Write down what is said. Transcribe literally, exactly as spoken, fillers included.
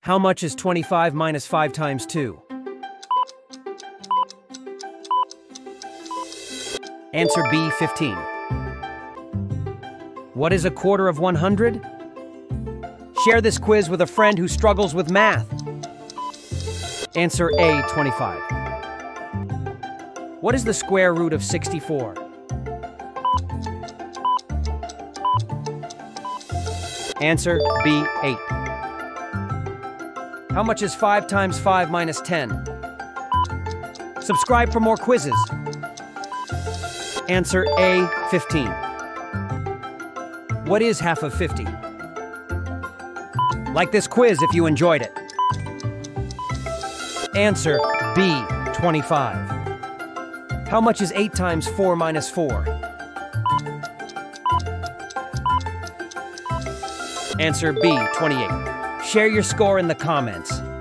How much is twenty-five minus five times two? Answer B, fifteen. What is a quarter of one hundred? Share this quiz with a friend who struggles with math. Answer A, twenty-five. What is the square root of sixty-four? Answer B, eight. How much is five times five minus ten? Subscribe for more quizzes. Answer A, fifteen. What is half of fifty? Like this quiz if you enjoyed it. Answer B, twenty-five. How much is eight times four minus four? Answer B, twenty-eight. Share your score in the comments.